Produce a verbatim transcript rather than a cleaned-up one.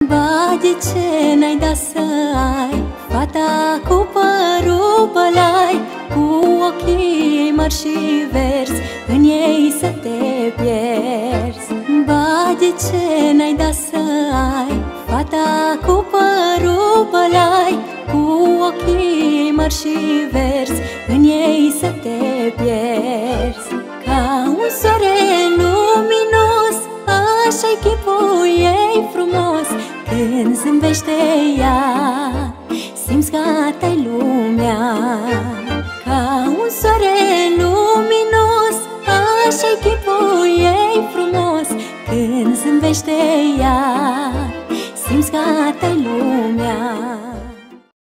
Ba, de ce n-ai dat să ai fata cu părul bălai, cu ochii ei mari și verzi, în ei să te pierzi? Ba, de ce n-ai dat să ai fata cu părul bălai, cu ochii ei mari și verzi, în ei să te pierzi? Ca un soare luminos, așa-i chipul ei frumos, când zâmbește ea, simți că ta-i lumea. Ca un soare luminos, așa-i chipul ei frumos, când zâmbește ea, simți că ta-i